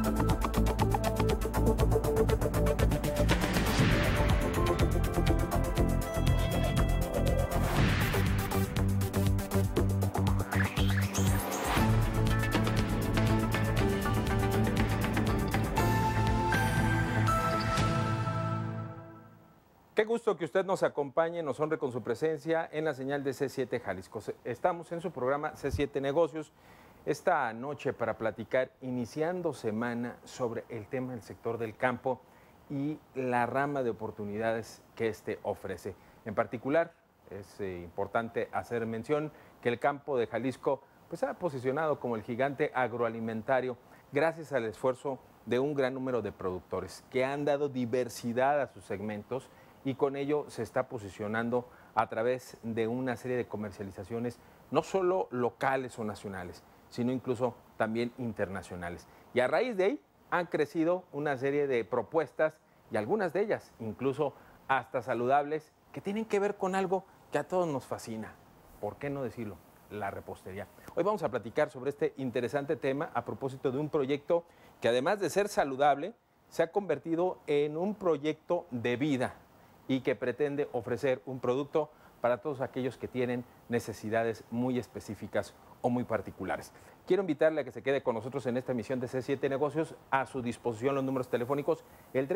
Qué gusto que usted nos acompañe, nos honre con su presencia en la señal de C7 Jalisco. Estamos en su programa C7 Negocios esta noche para platicar, iniciando semana, sobre el tema del sector del campo y la rama de oportunidades que este ofrece. En particular, es importante hacer mención que el campo de Jalisco pues, se ha posicionado como el gigante agroalimentario gracias al esfuerzo de un gran número de productores que han dado diversidad a sus segmentos y con ello se está posicionando a través de una serie de comercializaciones no solo locales o nacionales, sino incluso también internacionales. Y a raíz de ahí han crecido una serie de propuestas y algunas de ellas incluso hasta saludables que tienen que ver con algo que a todos nos fascina. ¿Por qué no decirlo? La repostería. Hoy vamos a platicar sobre este interesante tema a propósito de un proyecto que además de ser saludable, se ha convertido en un proyecto de vida y que pretende ofrecer un producto para todos aquellos que tienen necesidades muy específicas o muy particulares. Quiero invitarle a que se quede con nosotros en esta emisión de C7 Negocios. A su disposición los números telefónicos, el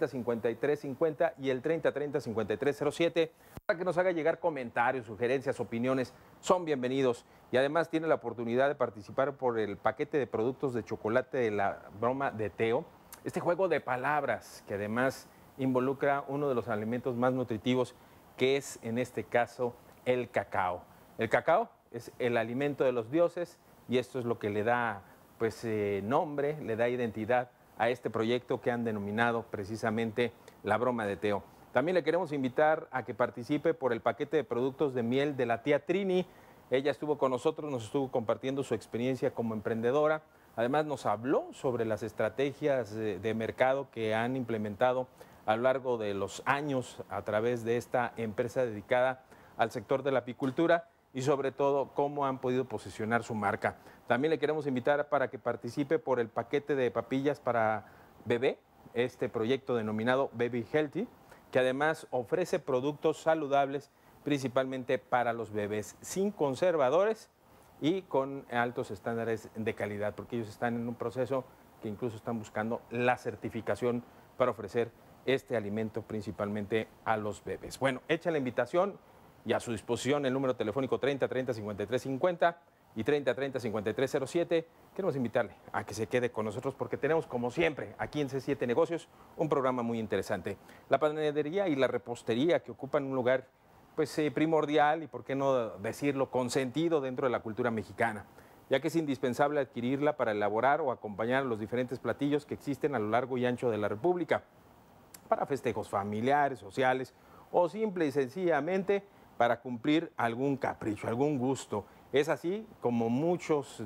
3030-5350 y el 3030-5307, para que nos haga llegar comentarios, sugerencias, opiniones. Son bienvenidos y además tiene la oportunidad de participar por el paquete de productos de chocolate de la broma de Teo. Este juego de palabras que además involucra uno de los alimentos más nutritivos, que es en este caso el cacao. El cacao es el alimento de los dioses y esto es lo que le da pues, nombre, le da identidad a este proyecto que han denominado precisamente la broma de Teo. También le queremos invitar a que participe por el paquete de productos de miel de la tía Trini. Ella estuvo con nosotros, nos estuvo compartiendo su experiencia como emprendedora. Además nos habló sobre las estrategias de mercado que han implementado a lo largo de los años a través de esta empresa dedicada al sector de la apicultura y sobre todo cómo han podido posicionar su marca. También le queremos invitar para que participe por el paquete de papillas para bebé, este proyecto denominado Baby Healthy, que además ofrece productos saludables principalmente para los bebés, sin conservadores y con altos estándares de calidad, porque ellos están en un proceso que incluso están buscando la certificación para ofrecer este alimento principalmente a los bebés. Bueno, hecha la invitación y a su disposición el número telefónico 3030-5350 y 3030-5307. Queremos invitarle a que se quede con nosotros porque tenemos, como siempre, aquí en C7 Negocios, un programa muy interesante. La panadería y la repostería que ocupan un lugar pues, primordial y, por qué no decirlo, consentido dentro de la cultura mexicana, ya que es indispensable adquirirla para elaborar o acompañar los diferentes platillos que existen a lo largo y ancho de la República, para festejos familiares, sociales o simple y sencillamente para cumplir algún capricho, algún gusto. Es así como muchos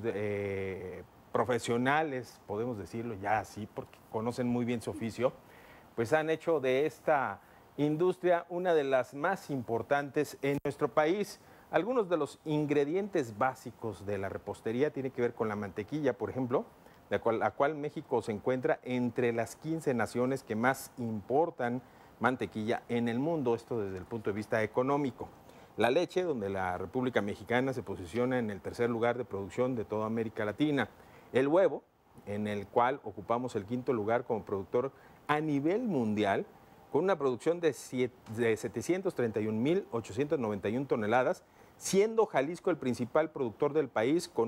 profesionales, podemos decirlo ya así, porque conocen muy bien su oficio, pues han hecho de esta industria una de las más importantes en nuestro país. Algunos de los ingredientes básicos de la repostería tienen que ver con la mantequilla, por ejemplo, la cual México se encuentra entre las 15 naciones que más importan mantequilla en el mundo, esto desde el punto de vista económico. La leche, donde la República Mexicana se posiciona en el tercer lugar de producción de toda América Latina. El huevo, en el cual ocupamos el quinto lugar como productor a nivel mundial, con una producción de 731.891 toneladas, siendo Jalisco el principal productor del país con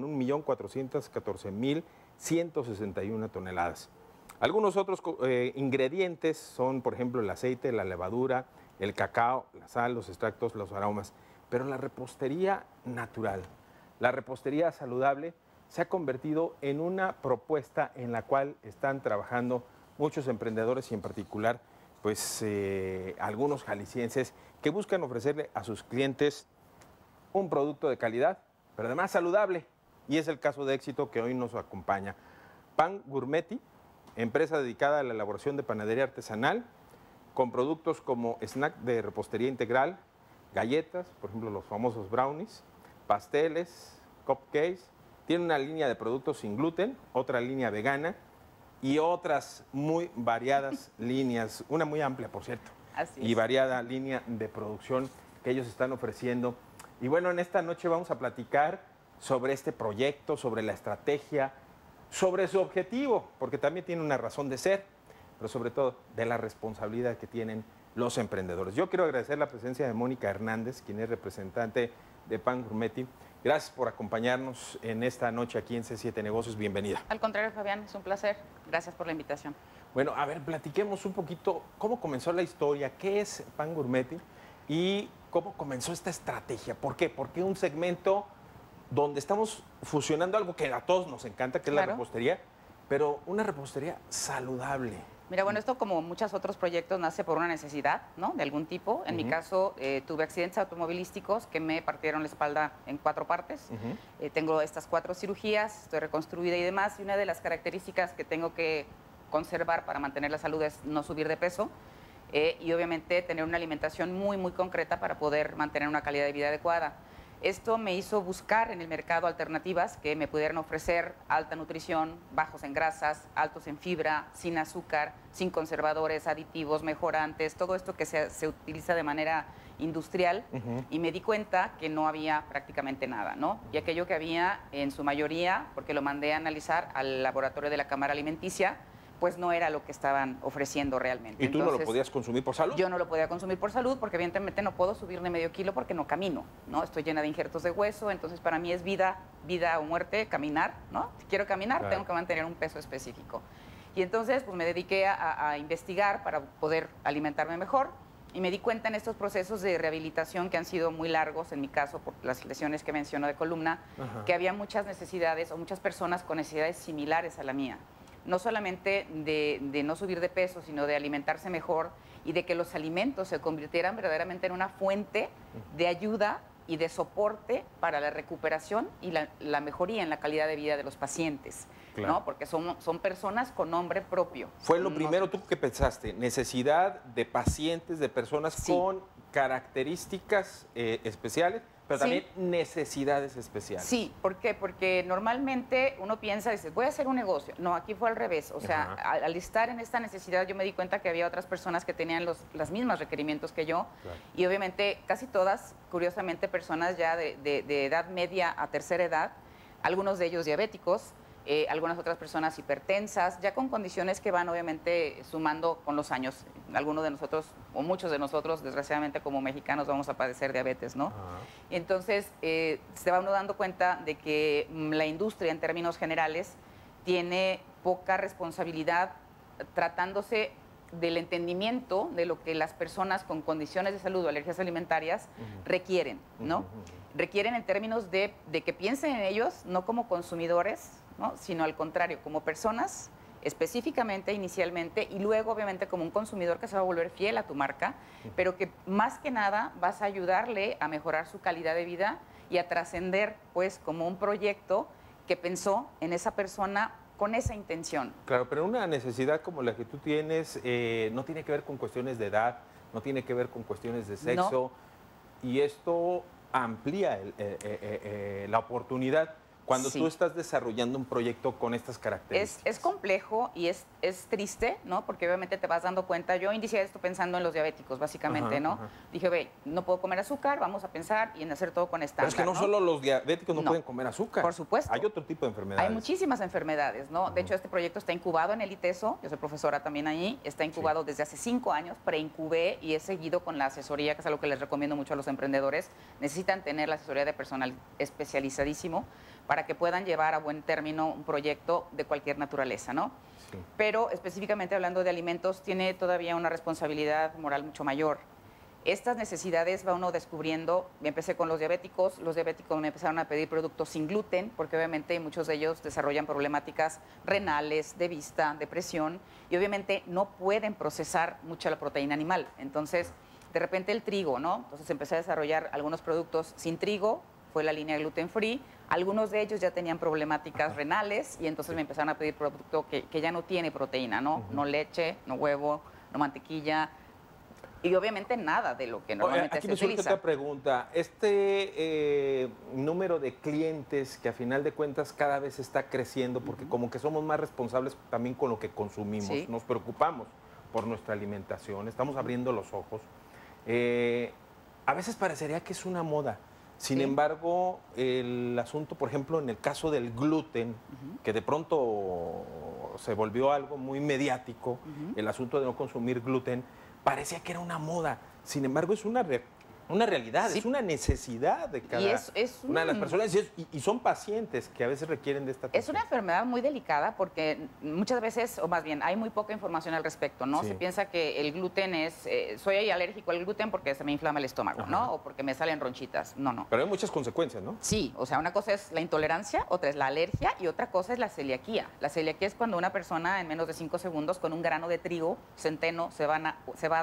1.414.161 toneladas. Algunos otros ingredientes son, por ejemplo, el aceite, la levadura, el cacao, la sal, los extractos, los aromas. Pero la repostería natural, la repostería saludable, se ha convertido en una propuesta en la cual están trabajando muchos emprendedores y en particular pues, algunos jaliscienses que buscan ofrecerle a sus clientes un producto de calidad, pero además saludable. Y es el caso de éxito que hoy nos acompaña. Pan Gourmeti, empresa dedicada a la elaboración de panadería artesanal, con productos como snack de repostería integral, galletas, por ejemplo los famosos brownies, pasteles, cupcakes. Tiene una línea de productos sin gluten, otra línea vegana y otras muy variadas líneas, una muy amplia, por cierto, Así y es. variada línea de producción que ellos están ofreciendo. Y bueno, en esta noche vamos a platicar sobre este proyecto, sobre la estrategia, sobre su objetivo, porque también tiene una razón de ser, pero sobre todo de la responsabilidad que tienen los emprendedores. Yo quiero agradecer la presencia de Mónica Hernández, quien es representante de Pan Gourmetti. Gracias por acompañarnos en esta noche aquí en C7 Negocios. Bienvenida. Al contrario, Fabián, es un placer. Gracias por la invitación. Bueno, a ver, platiquemos un poquito cómo comenzó la historia, qué es Pan Gourmetti y cómo comenzó esta estrategia. ¿Por qué? Porque un segmento donde estamos fusionando algo que a todos nos encanta, que es la Claro. repostería, pero una repostería saludable. Mira, bueno, esto como muchos otros proyectos nace por una necesidad, ¿no? De algún tipo. En mi caso, tuve accidentes automovilísticos que me partieron la espalda en 4 partes. Tengo estas 4 cirugías, estoy reconstruida y demás. Y una de las características que tengo que conservar para mantener la salud es no subir de peso. Y obviamente tener una alimentación muy, muy concreta para poder mantener una calidad de vida adecuada. Esto me hizo buscar en el mercado alternativas que me pudieran ofrecer alta nutrición, bajos en grasas, altos en fibra, sin azúcar, sin conservadores, aditivos, mejorantes, todo esto que se utiliza de manera industrial. Y me di cuenta que no había prácticamente nada, ¿no? Y aquello que había en su mayoría, porque lo mandé a analizar al laboratorio de la Cámara Alimenticia, pues no era lo que estaban ofreciendo realmente. ¿Y tú no lo Entonces, podías consumir por salud? yo no lo podía consumir por salud porque evidentemente no puedo subirle medio kilo porque no camino, ¿no? Estoy llena de injertos de hueso, entonces para mí es vida o muerte caminar, ¿no? Si quiero caminar, Claro. tengo que mantener un peso específico. Y entonces pues me dediqué a investigar para poder alimentarme mejor y me di cuenta en estos procesos de rehabilitación que han sido muy largos, en mi caso por las lesiones que menciono de columna, que había muchas necesidades o muchas personas con necesidades similares a la mía. No solamente de no subir de peso, sino de alimentarse mejor y de que los alimentos se convirtieran verdaderamente en una fuente de ayuda y de soporte para la recuperación y la mejoría en la calidad de vida de los pacientes, Claro. ¿no? Porque son personas con nombre propio. Fue lo No- primero tú que pensaste, necesidad de pacientes, de personas Sí. con características especiales, pero Sí. también necesidades especiales. Sí, ¿por qué? Porque normalmente uno piensa, dice, voy a hacer un negocio. No, aquí fue al revés. O sea, Ajá. al estar en esta necesidad, yo me di cuenta que había otras personas que tenían los mismos requerimientos que yo. Claro. Y obviamente, casi todas, curiosamente, personas ya de edad media a tercera edad, algunos de ellos diabéticos, algunas otras personas hipertensas, ya con condiciones que van obviamente sumando con los años. Algunos de nosotros, o muchos de nosotros, desgraciadamente como mexicanos, vamos a padecer diabetes, ¿no? Ajá. Y entonces se va uno dando cuenta de que la industria en términos generales tiene poca responsabilidad tratándose del entendimiento de lo que las personas con condiciones de salud o alergias alimentarias requieren, ¿no? Requieren en términos de que piensen en ellos no como consumidores, ¿no? Sino al contrario, como personas específicamente, inicialmente, y luego obviamente como un consumidor que se va a volver fiel a tu marca, pero que más que nada vas a ayudarle a mejorar su calidad de vida y a trascender pues como un proyecto que pensó en esa persona con esa intención. Claro, pero una necesidad como la que tú tienes no tiene que ver con cuestiones de edad, no tiene que ver con cuestiones de sexo, y esto amplía la oportunidad cuando Sí. tú estás desarrollando un proyecto con estas características. Es complejo y es triste, ¿no? Porque obviamente te vas dando cuenta. Yo inicié esto pensando en los diabéticos, básicamente, Ajá, ¿no? ajá. Dije, ve, no puedo comer azúcar, vamos a pensar y en hacer todo con Pero estándar, es que no solo los diabéticos no No. pueden comer azúcar. Por supuesto. Hay otro tipo de enfermedades. Hay muchísimas enfermedades, ¿no? De hecho, este proyecto está incubado en el ITESO, yo soy profesora también ahí, está incubado desde hace 5 años, preincubé y he seguido con la asesoría, que es algo que les recomiendo mucho a los emprendedores. Necesitan tener la asesoría de personal especializadísimo para que puedan llevar a buen término un proyecto de cualquier naturaleza, ¿no? Sí. Pero específicamente hablando de alimentos, tiene todavía una responsabilidad moral mucho mayor. Estas necesidades va uno descubriendo. Empecé con los diabéticos me empezaron a pedir productos sin gluten, porque obviamente muchos de ellos desarrollan problemáticas renales, de vista, depresión, y obviamente no pueden procesar mucha la proteína animal. Entonces, de repente el trigo, ¿no? Entonces empecé a desarrollar algunos productos sin trigo, fue la línea gluten free. Algunos de ellos ya tenían problemáticas renales y entonces me empezaron a pedir producto que ya no tiene proteína, ¿no? No leche, no huevo, no mantequilla. Y obviamente nada de lo que normalmente Aquí se me surge utiliza. otra pregunta. Número de clientes que a final de cuentas cada vez está creciendo porque como que somos más responsables también con lo que consumimos, Sí. nos preocupamos por nuestra alimentación, estamos abriendo los ojos. A veces parecería que es una moda. Sin Sí. embargo, el asunto, por ejemplo, en el caso del gluten, que de pronto se volvió algo muy mediático, el asunto de no consumir gluten, parecía que era una moda. Sin embargo, es una realidad, Sí. es una necesidad de cada es una de las personas y son pacientes que a veces requieren de esta Es atención. una enfermedad muy delicada porque muchas veces, o más bien, hay muy poca información al respecto, ¿no? Sí. Se piensa que el gluten es, soy alérgico al gluten porque se me inflama el estómago, Ajá. ¿no? O porque me salen ronchitas. No, no. Pero hay muchas consecuencias, ¿no? Sí, o sea, una cosa es la intolerancia, otra es la alergia y otra cosa es la celiaquía. La celiaquía es cuando una persona en menos de 5 segundos con un grano de trigo, centeno, cebada,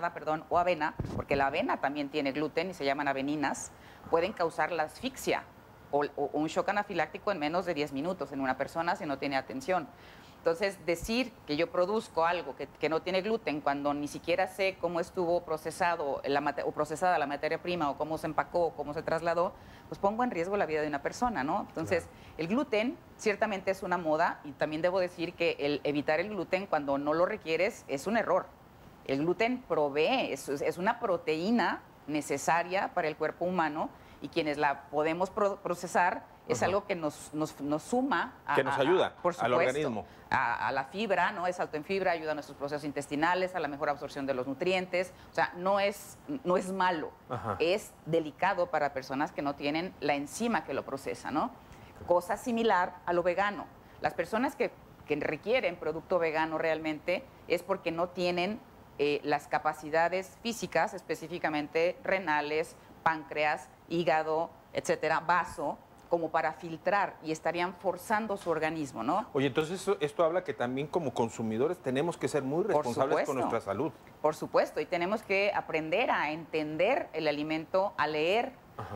o avena, porque la avena también tiene gluten y se llaman aveninas, pueden causar la asfixia o un shock anafiláctico en menos de 10 minutos en una persona si no tiene atención. Entonces, decir que yo produzco algo que no tiene gluten cuando ni siquiera sé cómo estuvo procesado o procesada la materia prima o cómo se empacó o cómo se trasladó, pues pongo en riesgo la vida de una persona, ¿no? Entonces, el gluten ciertamente es una moda y también debo decir que el evitar el gluten cuando no lo requieres es un error. El gluten provee, es una proteína necesaria para el cuerpo humano y quienes la podemos procesar es algo que nos suma Que nos ayuda por al supuesto, organismo. a la fibra, ¿no? Es alto en fibra, ayuda a nuestros procesos intestinales, a la mejor absorción de los nutrientes. O sea, no es malo, Ajá. es delicado para personas que no tienen la enzima que lo procesa, ¿no? Cosa similar a lo vegano. Las personas que requieren producto vegano realmente es porque no tienen las capacidades físicas, específicamente renales, páncreas, hígado, etcétera, vaso, como para filtrar y estarían forzando su organismo, ¿no? Oye, entonces esto habla que también como consumidores tenemos que ser muy responsables con nuestra salud. Por supuesto, y tenemos que aprender a entender el alimento, a leer,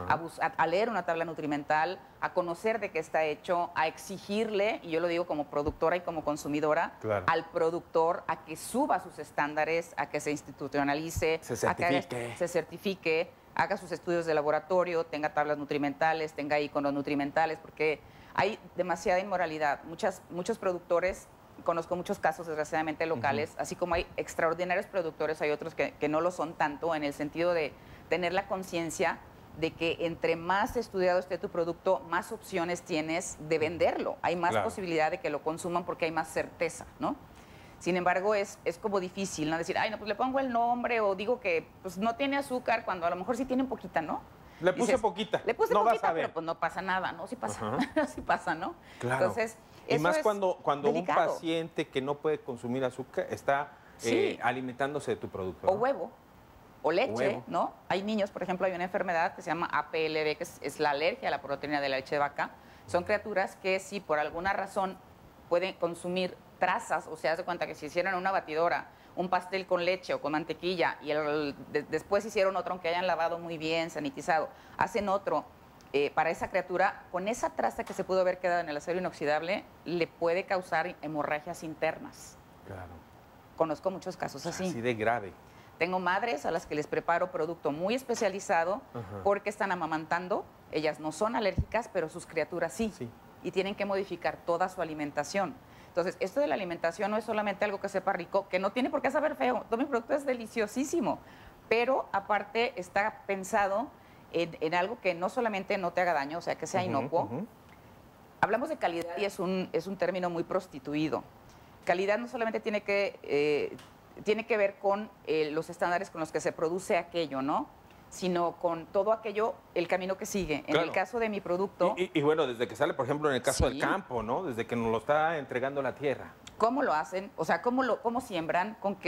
a leer una tabla nutrimental, a conocer de qué está hecho, a exigirle, y yo lo digo como productora y como consumidora, Claro. al productor a que suba sus estándares, a que se institucionalice, Se certifique. se certifique, haga sus estudios de laboratorio, tenga tablas nutrimentales, tenga iconos nutrimentales, porque hay demasiada inmoralidad. Muchos productores, conozco muchos casos desgraciadamente locales, así como hay extraordinarios productores, hay otros que no lo son tanto, en el sentido de tener la conciencia de que entre más estudiado esté tu producto, más opciones tienes de venderlo. Hay más posibilidad de que lo consuman porque hay más certeza, ¿no? Sin embargo, es como difícil, ¿no? Decir, ay, no, pues le pongo el nombre o digo que pues, no tiene azúcar cuando a lo mejor sí tiene un poquita, ¿no? Le puse poquita. Le puse no vas poquita, a ver. pero pues no pasa nada, ¿no? Sí pasa, sí pasa, ¿no? Claro. Entonces, y eso más es cuando delicado. un paciente que no puede consumir azúcar está alimentándose de tu producto. O ¿no? huevo, o leche, huevo. ¿no? Hay niños, por ejemplo, hay una enfermedad que se llama APLB, que es la alergia a la proteína de la leche de vaca. Son criaturas que si por alguna razón pueden consumir trazas, o sea, haz de cuenta que si hicieran una batidora, un pastel con leche o con mantequilla y después hicieron otro, aunque hayan lavado muy bien, sanitizado, hacen otro para esa criatura, con esa traza que se pudo haber quedado en el acero inoxidable, le puede causar hemorragias internas. Claro. Conozco muchos casos así. Así de grave. Tengo madres a las que les preparo producto muy especializado porque están amamantando. Ellas no son alérgicas, pero sus criaturas sí. Y tienen que modificar toda su alimentación. Entonces, esto de la alimentación no es solamente algo que sepa rico, que no tiene por qué saber feo. Todo mi producto es deliciosísimo, pero aparte está pensado en algo que no solamente no te haga daño, o sea, que sea inocuo. Hablamos de calidad y es un término muy prostituido. Calidad no solamente tiene que ver con los estándares con los que se produce aquello, ¿no? Sino con todo aquello, el camino que sigue. En el caso de mi producto... Y bueno, desde que sale, por ejemplo, en el caso del campo, ¿no? Desde que nos lo está entregando la tierra. ¿Cómo lo hacen? O sea, ¿cómo siembran? ¿Con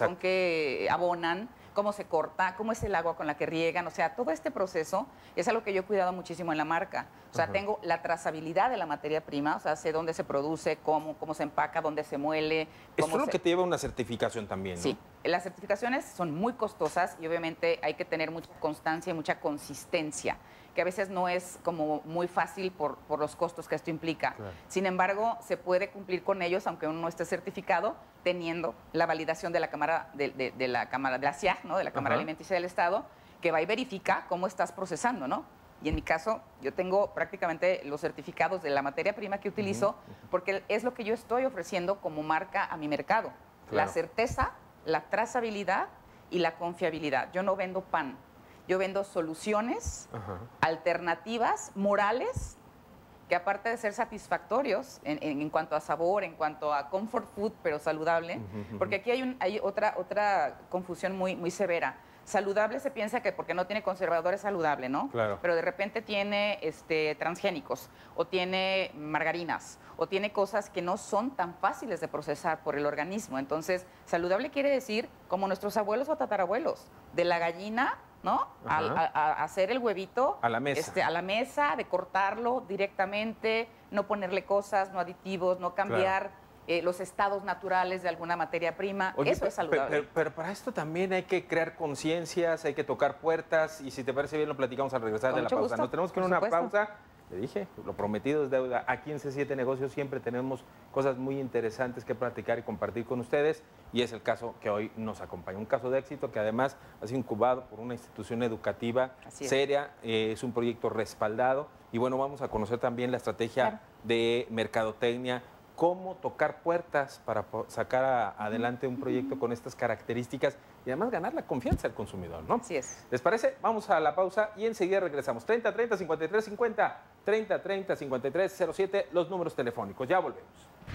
qué abonan? ¿Cómo se corta? ¿Cómo es el agua con la que riegan? O sea, todo este proceso es algo que yo he cuidado muchísimo en la marca. O sea, tengo la trazabilidad de la materia prima, o sea, sé dónde se produce, cómo se empaca, dónde se muele. Esto es lo que te lleva una certificación también, ¿no? Sí, las certificaciones son muy costosas y obviamente hay que tener mucha constancia y mucha consistencia. que a veces no es como muy fácil por los costos que esto implica. Claro. Sin embargo, se puede cumplir con ellos, aunque uno no esté certificado, teniendo la validación de la Cámara de la Cámara de la CIAG, ¿no? De la Cámara Alimenticia del Estado, que va y verifica cómo estás procesando, ¿no? Y en mi caso, yo tengo prácticamente los certificados de la materia prima que utilizo, porque es lo que yo estoy ofreciendo como marca a mi mercado. Claro. La certeza, la trazabilidad y la confiabilidad. Yo no vendo pan, yo vendo soluciones alternativas, morales, que aparte de ser satisfactorios en cuanto a sabor, en cuanto a comfort food, pero saludable, porque aquí hay otra confusión muy severa. Saludable se piensa que porque no tiene conservadores es saludable, ¿no? Claro. Pero de repente tiene transgénicos, o tiene margarinas, o tiene cosas que no son tan fáciles de procesar por el organismo. Entonces, saludable quiere decir, como nuestros abuelos o tatarabuelos, de la gallina, ¿no? A hacer el huevito. A la mesa. A la mesa, de cortarlo directamente, no ponerle cosas, no aditivos, no cambiar los estados naturales de alguna materia prima. Oye, eso es saludable. Pero para esto también hay que crear conciencias, hay que tocar puertas, y si te parece bien lo platicamos al regresar Con de la mucho pausa. gusto, Nos tenemos que ir a por una supuesto. pausa. Le dije, lo prometido es deuda. Aquí en C7 Negocios siempre tenemos cosas muy interesantes que platicar y compartir con ustedes, y es el caso que hoy nos acompaña. Un caso de éxito que además ha sido incubado por una institución educativa seria, es un proyecto respaldado, y bueno, vamos a conocer también la estrategia de mercadotecnia, cómo tocar puertas para sacar adelante un proyecto con estas características y además ganar la confianza del consumidor, ¿no? Así es. ¿Les parece? Vamos a la pausa y enseguida regresamos. 30 30 53 50, 30 30 53 07, los números telefónicos. Ya volvemos.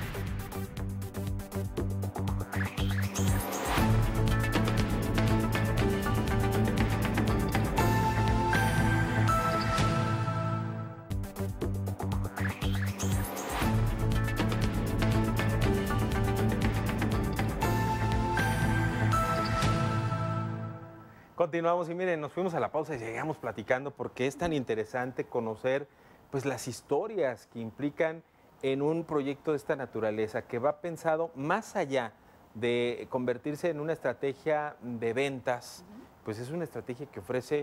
Continuamos y miren, nos fuimos a la pausa y llegamos platicando porque es tan interesante conocer pues las historias que implican en un proyecto de esta naturaleza que va pensado más allá de convertirse en una estrategia de ventas, pues es una estrategia que ofrece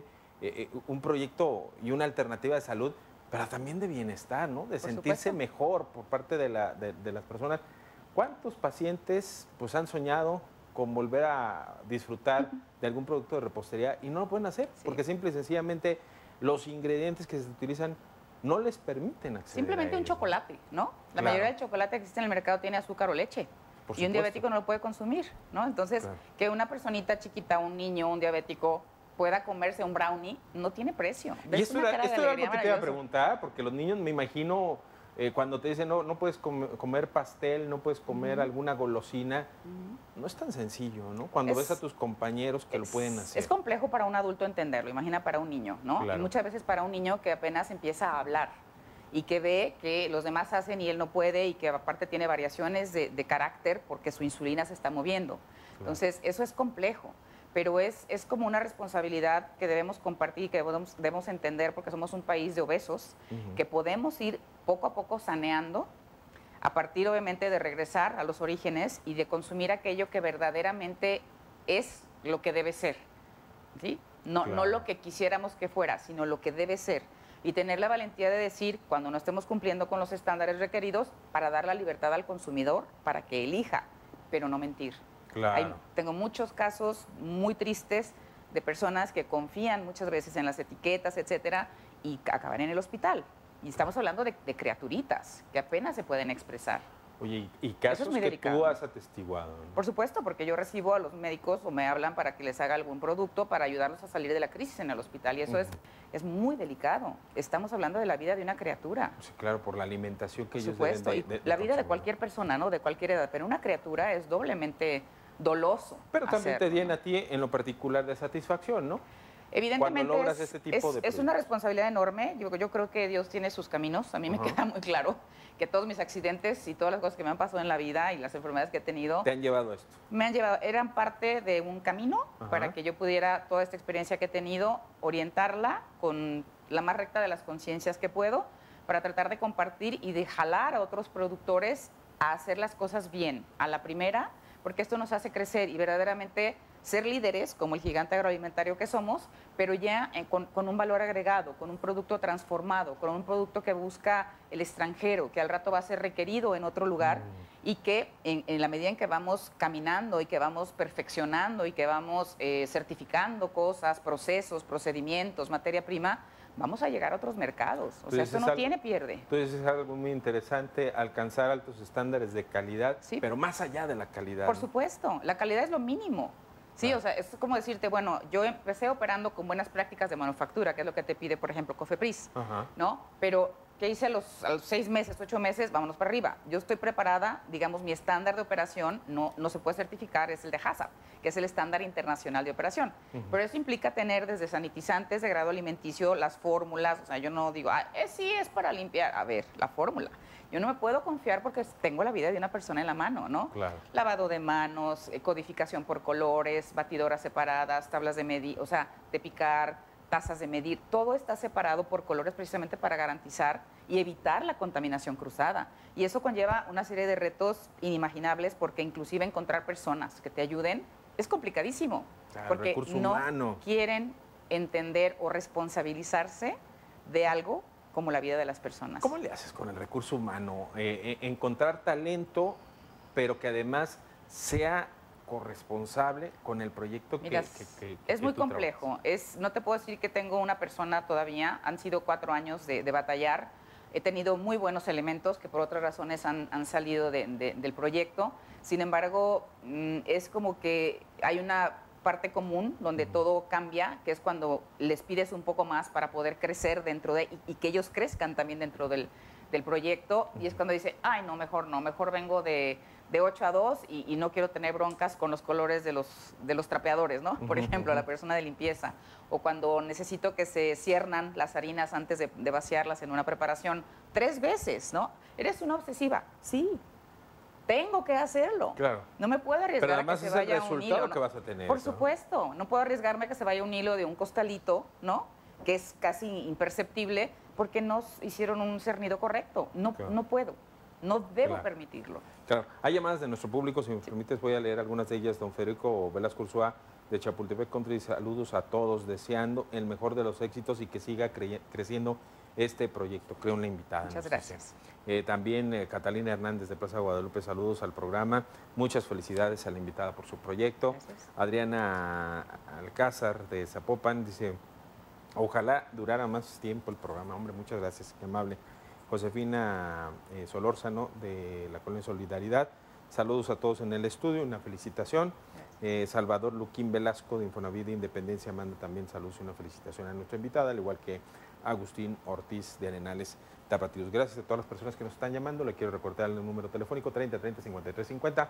un proyecto y una alternativa de salud, pero también de bienestar, ¿no? De sentirse mejor por parte de las personas. ¿Cuántos pacientes pues han soñado con volver a disfrutar de algún producto de repostería y no lo pueden hacer? Porque simple y sencillamente los ingredientes que se utilizan no les permiten acceder Simplemente a un ello. chocolate, ¿no? La mayoría del chocolate que existe en el mercado tiene azúcar o leche. Por Y un supuesto. diabético no lo puede consumir, ¿no? Entonces, que una personita chiquita, un niño, un diabético, pueda comerse un brownie, no tiene precio. Y esto era algo que te iba a preguntar, porque los niños, me imagino, cuando te dicen no puedes comer pastel, no puedes comer alguna golosina, no es tan sencillo, ¿no? Cuando ves a tus compañeros que lo pueden hacer. Es complejo para un adulto entenderlo, imagina para un niño, ¿no? Claro. Y muchas veces para un niño que apenas empieza a hablar y que ve que los demás hacen y él no puede, y que aparte tiene variaciones de carácter porque su insulina se está moviendo. Claro. Entonces, eso es complejo, pero es como una responsabilidad que debemos compartir y que debemos entender, porque somos un país de obesos, que podemos ir poco a poco saneando, a partir obviamente de regresar a los orígenes y de consumir aquello que verdaderamente es lo que debe ser, ¿sí? No lo que quisiéramos que fuera, sino lo que debe ser. Y tener la valentía de decir, cuando no estemos cumpliendo con los estándares requeridos, para dar la libertad al consumidor para que elija, pero no mentir. Claro. Tengo muchos casos muy tristes de personas que confían muchas veces en las etiquetas, etcétera, y acaban en el hospital. Y estamos hablando de criaturitas que apenas se pueden expresar. Oye, y casos que delicado. tú has atestiguado, ¿no? Por supuesto, porque yo recibo a los médicos o me hablan para que les haga algún producto para ayudarlos a salir de la crisis en el hospital, y eso es muy delicado. Estamos hablando de la vida de una criatura. Sí, claro, por la alimentación que Por ellos supuesto, deben de la vida de consumir. cualquier persona, ¿no? De cualquier edad, pero una criatura es doblemente doloso. Pero también te hacerlo, llena ¿no? a ti en lo particular de satisfacción, ¿no? Evidentemente Cuando logras ese tipo de es una responsabilidad enorme. Yo creo que Dios tiene sus caminos. A mí me queda muy claro que todos mis accidentes y todas las cosas que me han pasado en la vida y las enfermedades que he tenido Te han llevado a esto. me han llevado, eran parte de un camino para que yo pudiera, toda esta experiencia que he tenido, orientarla con la más recta de las conciencias que puedo, para tratar de compartir y de jalar a otros productores a hacer las cosas bien, a la primera, porque esto nos hace crecer y verdaderamente ser líderes como el gigante agroalimentario que somos, pero ya con un valor agregado, con un producto transformado, con un producto que busca el extranjero, que al rato va a ser requerido en otro lugar y que en la medida en que vamos caminando y que vamos perfeccionando y que vamos certificando cosas, procesos, procedimientos, materia prima, vamos a llegar a otros mercados. O sea, esto no tiene pierde. Entonces es algo muy interesante, alcanzar altos estándares de calidad, Sí. pero más allá de la calidad. Por ¿no? supuesto, la calidad es lo mínimo. Sí, Claro. o sea, es como decirte, bueno, yo empecé operando con buenas prácticas de manufactura, que es lo que te pide, por ejemplo, Cofepris, Ajá. ¿no? Pero, ¿qué hice a los 6 meses, 8 meses? Vámonos para arriba. Yo estoy preparada, digamos, mi estándar de operación no se puede certificar, es el de HACCP, que es el estándar internacional de operación. Pero eso implica tener desde sanitizantes de grado alimenticio, las fórmulas, o sea, yo no digo, sí, es para limpiar. A ver, la fórmula. Yo no me puedo confiar porque tengo la vida de una persona en la mano, ¿no? Claro. Lavado de manos, codificación por colores, batidoras separadas, tablas de medir, o sea, de picar, tazas de medir, todo está separado por colores precisamente para garantizar y evitar la contaminación cruzada. Y eso conlleva una serie de retos inimaginables porque inclusive encontrar personas que te ayuden es complicadísimo, Claro, porque recurso no humano. quieren entender o responsabilizarse de algo como la vida de las personas. ¿Cómo le haces con el recurso humano? Encontrar talento, pero que además sea corresponsable con el proyecto Mira, que es muy tú complejo. No te puedo decir que tengo una persona todavía. Han sido 4 años de batallar. He tenido muy buenos elementos que por otras razones han salido del proyecto. Sin embargo, es como que hay una parte común donde todo cambia, que es cuando les pides un poco más para poder crecer dentro de y que ellos crezcan también dentro del proyecto. Y es cuando dice, ay, no, mejor vengo de 8 a 2 y no quiero tener broncas con los colores de los trapeadores, ¿no? Por ejemplo, la persona de limpieza. O cuando necesito que se ciernan las harinas antes de vaciarlas en una preparación 3 veces, ¿no? Eres una obsesiva. Sí, tengo que hacerlo. Claro. No me puedo arriesgar Pero además a que es se el vaya un resultado hilo. que vas a tener, Por ¿no? supuesto, no puedo arriesgarme a que se vaya un hilo de un costalito, ¿no? Que es casi imperceptible porque no hicieron un cernido correcto. No, Claro. no puedo, no debo Claro. permitirlo. Claro, hay llamadas de nuestro público, si me permites voy a leer algunas de ellas. Don Federico Velasco Ursúa de Chapultepec Country, saludos a todos, deseando el mejor de los éxitos y que siga creciendo este proyecto. Creo una invitada. Muchas nos gracias. dice. También Catalina Hernández de Plaza Guadalupe, saludos al programa. Muchas felicidades a la invitada por su proyecto. Gracias. Adriana Alcázar de Zapopan dice, ojalá durara más tiempo el programa. Hombre, muchas gracias, qué amable. Josefina Solórzano de la Colonia Solidaridad, saludos a todos en el estudio, una felicitación. Salvador Luquín Velasco de Infonavit de Independencia manda también saludos y una felicitación a nuestra invitada, al igual que Agustín Ortiz de Arenales Tapatíos. Gracias a todas las personas que nos están llamando. Le quiero recordar el número telefónico 3030-5350,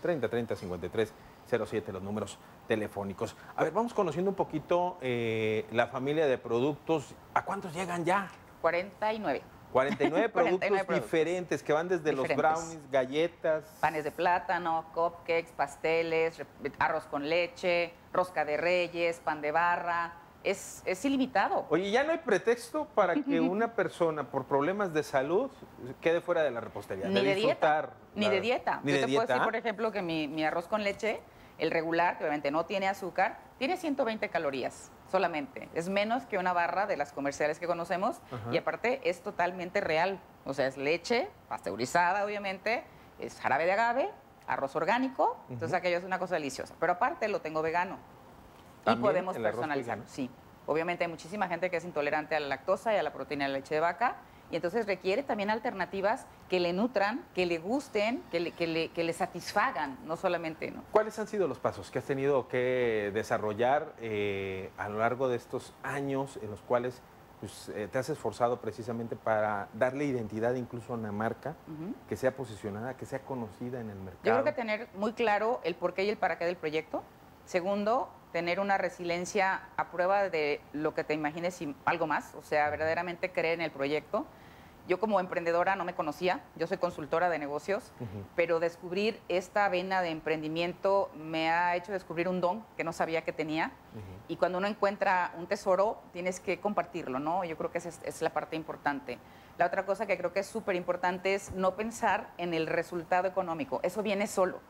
3030-5307, los números telefónicos. A ver, vamos conociendo un poquito la familia de productos. ¿A cuántos llegan ya? 49. 49 productos 49 productos diferentes que van desde los diferentes. brownies, galletas. Panes de plátano, cupcakes, pasteles, arroz con leche, rosca de reyes, pan de barra. Es ilimitado. Oye, ya no hay pretexto para que una persona por problemas de salud quede fuera de la repostería. Ni de dieta. disfrutar Ni la- de dieta. Ni Yo de te puedo decir, dieta. por ejemplo, que mi arroz con leche, el regular, que obviamente no tiene azúcar, tiene 120 calorías solamente. Es menos que una barra de las comerciales que conocemos Ajá. y aparte es totalmente real. O sea, es leche pasteurizada, obviamente, es jarabe de agave, arroz orgánico, entonces aquello es una cosa deliciosa. Pero aparte lo tengo vegano. Y ¿También podemos el arroz personalizarlo, vegano? sí. Obviamente hay muchísima gente que es intolerante a la lactosa y a la proteína de la leche de vaca y entonces requiere también alternativas que le nutran, que le gusten, que le satisfagan, no solamente, ¿no? ¿Cuáles han sido los pasos que has tenido que desarrollar a lo largo de estos años en los cuales pues, te has esforzado precisamente para darle identidad incluso a una marca que sea posicionada, que sea conocida en el mercado? Yo creo que tener muy claro el porqué y el para qué del proyecto. Segundo, tener una resiliencia a prueba de lo que te imagines y algo más, o sea, verdaderamente creer en el proyecto. Yo como emprendedora no me conocía, yo soy consultora de negocios, pero descubrir esta vena de emprendimiento me ha hecho descubrir un don que no sabía que tenía. Y cuando uno encuentra un tesoro, tienes que compartirlo, ¿no? Yo creo que esa es la parte importante. La otra cosa que creo que es súper importante es no pensar en el resultado económico, eso viene solo.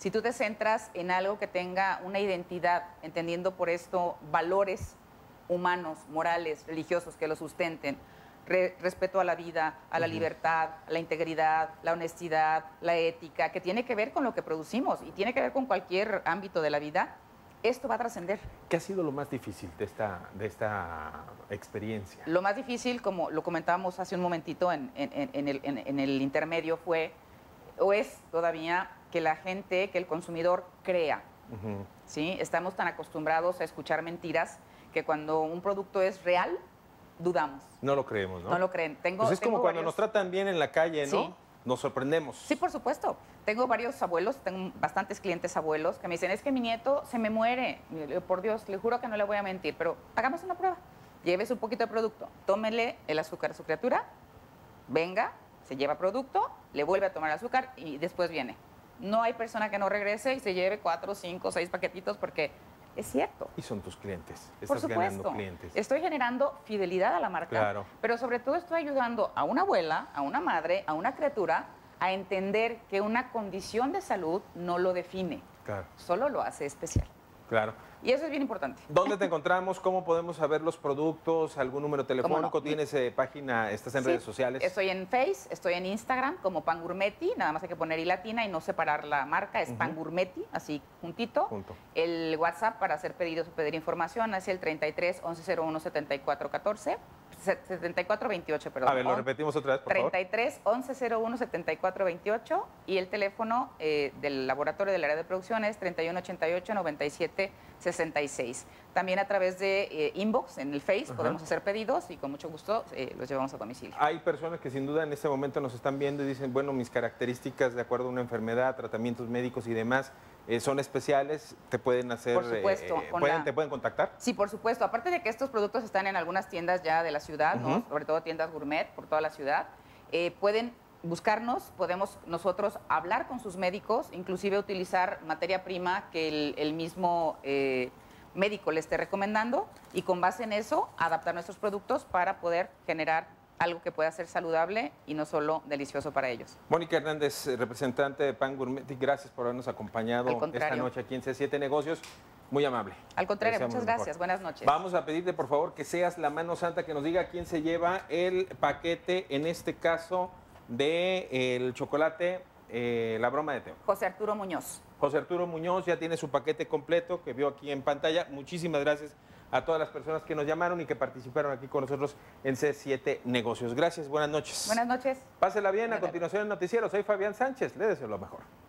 Si tú te centras en algo que tenga una identidad, entendiendo por esto valores humanos, morales, religiosos que lo sustenten, respeto a la vida, a la libertad, a la integridad, la honestidad, la ética, que tiene que ver con lo que producimos y tiene que ver con cualquier ámbito de la vida, esto va a trascender. ¿Qué ha sido lo más difícil de esta experiencia? Lo más difícil, como lo comentábamos hace un momentito en el intermedio, fue o es todavía que la gente, que el consumidor crea. ¿Sí? Estamos tan acostumbrados a escuchar mentiras que cuando un producto es real, dudamos. No lo creemos, ¿no? No lo creen. Pues es como cuando nos tratan bien en la calle, ¿no? Sí. Nos sorprendemos. Sí, por supuesto. Tengo varios abuelos, tengo bastantes clientes abuelos que me dicen, es que mi nieto se me muere. Y le digo, por Dios, le juro que no le voy a mentir, pero hagamos una prueba. Llévese un poquito de producto, tómele el azúcar a su criatura, venga, se lleva producto, le vuelve a tomar azúcar y después viene. No hay persona que no regrese y se lleve 4, 5, 6 paquetitos porque es cierto. Y son tus clientes. Por Estás ganando clientes. Estoy generando fidelidad a la marca, claro, pero sobre todo estoy ayudando a una abuela, a una madre, a una criatura a entender que una condición de salud no lo define, claro, solo lo hace especial. Claro. Y eso es bien importante. ¿Dónde te encontramos? ¿Cómo podemos saber los productos? ¿Algún número telefónico? No? ¿Tienes página? ¿Estás en Sí, redes sociales? Estoy en Face, estoy en Instagram como Pan Gourmetti, nada más hay que poner i latina y no separar la marca, es Pan Gourmetti, así juntito. El WhatsApp para hacer pedidos o pedir información es el 33 1101 74 14. 7428, perdón. A ver, lo repetimos otra vez, por favor. 33 1101 7428 y el teléfono del laboratorio del área de producción es 3188 97 66. También a través de inbox en el Face podemos hacer pedidos y con mucho gusto los llevamos a domicilio. Hay personas que sin duda en este momento nos están viendo y dicen, bueno, mis características de acuerdo a una enfermedad, tratamientos médicos y demás son especiales, te pueden hacer, por supuesto, ¿te pueden contactar? Sí, por supuesto. Aparte de que estos productos están en algunas tiendas ya de la ciudad, ¿no? Sobre todo tiendas gourmet por toda la ciudad, pueden buscarnos, podemos nosotros hablar con sus médicos, inclusive utilizar materia prima que el mismo médico le esté recomendando y con base en eso adaptar nuestros productos para poder generar algo que pueda ser saludable y no solo delicioso para ellos. Mónica Hernández, representante de Pan Gourmetti, gracias por habernos acompañado esta noche aquí en C7 Negocios. Muy amable. Al contrario, muchas gracias. Buenas noches. Vamos a pedirte, por favor, que seas la mano santa que nos diga quién se lleva el paquete, en este caso, del chocolate, la broma de Teo. José Arturo Muñoz. José Arturo Muñoz ya tiene su paquete completo que vio aquí en pantalla. Muchísimas gracias a todas las personas que nos llamaron y que participaron aquí con nosotros en C7 Negocios. Gracias, buenas noches. Buenas noches. Pásela bien, a continuación el noticiero. Soy Fabián Sánchez, le deseo lo mejor.